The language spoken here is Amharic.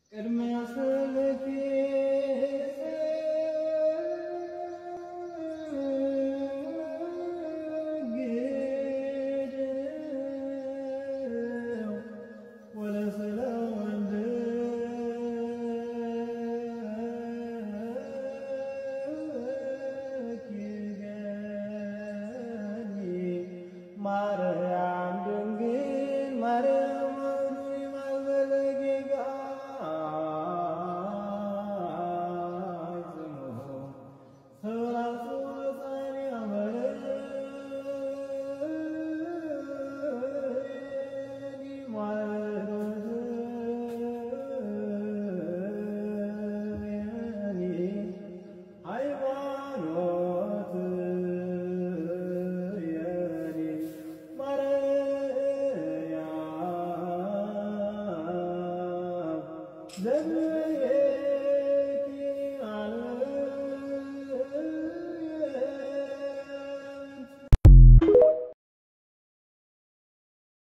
ቅድሚያ ስልኬ ማርያም ድንግል ማርያም ሆይ ማልበለጌጋ ሰራሱ ወሳኔ አመረኒ ሃይማኖት Let me